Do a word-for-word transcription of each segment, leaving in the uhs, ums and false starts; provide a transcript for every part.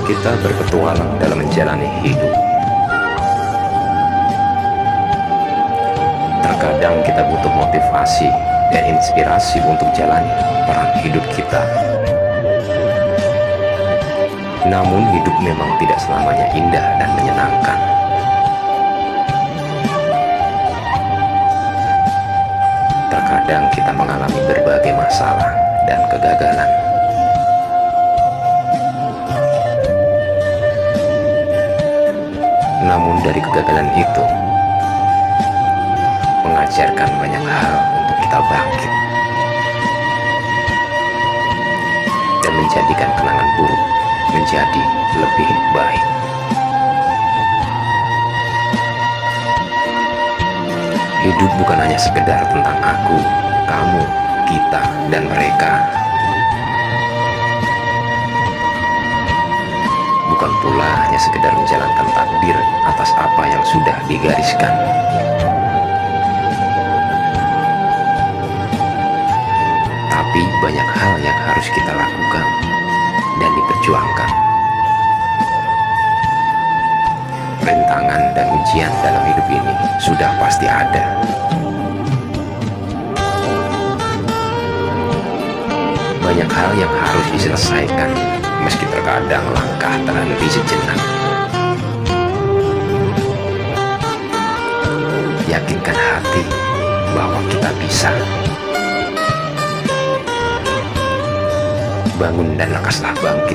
kita berpetualang dalam menjalani hidup. Terkadang kita butuh motivasi dan inspirasi untuk jalani perang hidup kita. Namun hidup memang tidak selamanya indah dan menyenangkan. Terkadang kita mengalami berbagai masalah dan kegagalan. Namun dari kegagalan itu mengajarkan banyak hal untuk kita bangkit dan menjadikan kenangan buruk menjadi lebih baik. Hidup bukan hanya sekedar tentang aku, kamu, kita, dan mereka. Bukan pula hanya sekedar menjalankan takdir atas apa yang sudah digariskan. Tapi banyak hal yang harus kita lakukan dan diperjuangkan. Rintangan dan ujian dalam hidup ini sudah pasti ada. Banyak hal yang harus diselesaikan, meski terkadang langkah terhenti sejenak. Yakinkan hati bahwa kita bisa. Bangun dan lekaslah bangkit.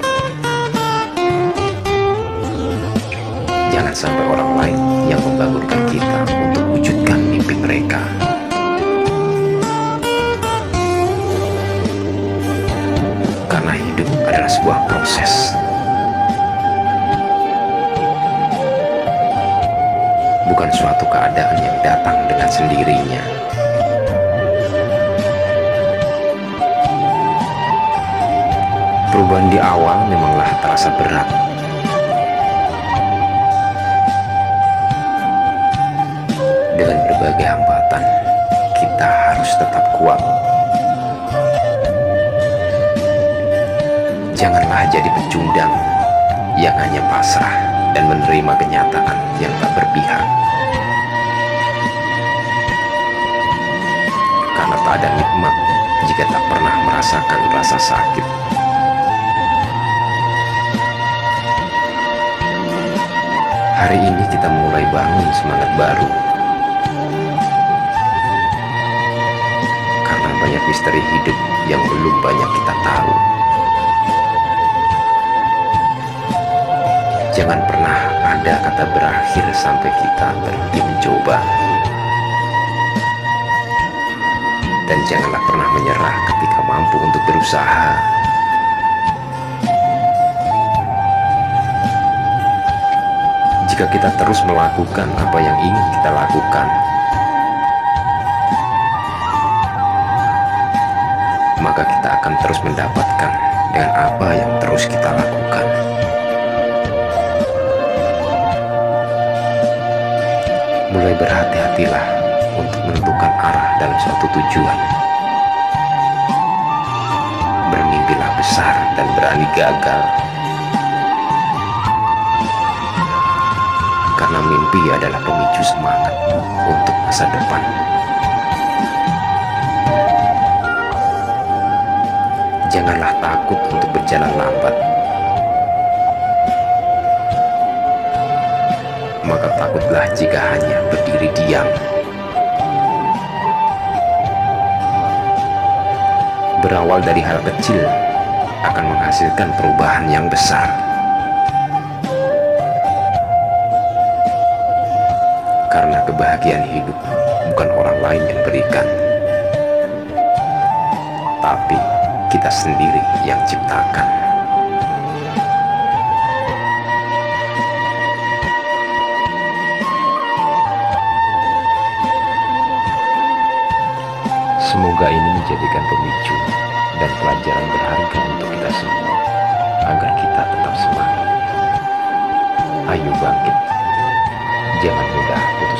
Jangan sampai orang lain yang membangunkan kita untuk wujudkan mimpi mereka. Karena hidup adalah sebuah proses. Bukan suatu keadaan yang datang dengan sendirinya. Perubahan di awal memanglah terasa berat. Dengan berbagai hambatan, kita harus tetap kuat. Janganlah jadi pecundang yang hanya pasrah dan menerima kenyataan yang tak berpihak. Karena tak ada nikmat jika tak pernah merasakan rasa sakit. Hari ini kita mulai bangun semangat baru. Karena banyak misteri hidup yang belum banyak kita tahu. Jangan pernah ada kata berakhir sampai kita berhenti mencoba. Dan janganlah pernah menyerah ketika mampu untuk berusaha. Jika kita terus melakukan apa yang ingin kita lakukan, maka kita akan terus mendapatkan dengan apa yang terus kita lakukan. Mulai berhati-hatilah untuk menentukan arah dalam suatu tujuan. Bermimpilah besar dan berani gagal. Karena mimpi adalah pemicu semangat untuk masa depan. Janganlah takut untuk berjalan lambat. Maka takutlah jika hanya berdiri diam. Berawal dari hal kecil akan menghasilkan perubahan yang besar. Karena kebahagiaan hidup bukan orang lain yang berikan, tapi kita sendiri yang ciptakan. Semoga ini menjadikan pemicu dan pelajaran berharga untuk kita semua, agar kita tetap semangat. Ayo bangkit, jangan mudah putus